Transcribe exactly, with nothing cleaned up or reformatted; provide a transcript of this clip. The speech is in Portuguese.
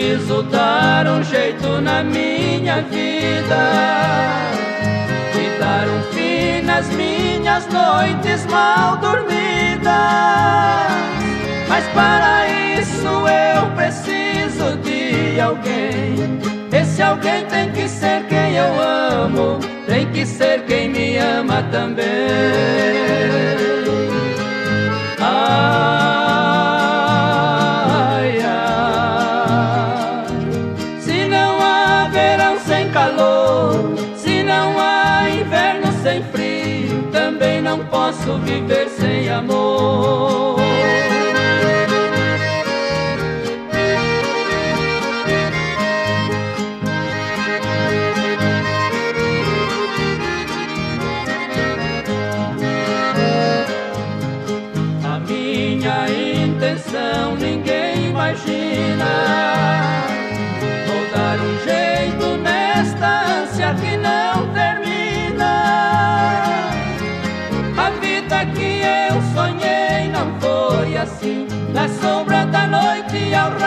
preciso dar um jeito na minha vida e dar um fim nas minhas noites mal dormidas. Mas para isso eu preciso de alguém. Esse alguém tem que ser quem eu amo, tem que ser quem me ama também. Ai, ai. Se não há verão sem calor, se não há inverno sem frio, também não posso viver sem amor. Minha intenção ninguém imagina. Vou dar um jeito nesta ânsia que não termina. A vida que eu sonhei não foi assim. Na sombra da noite ao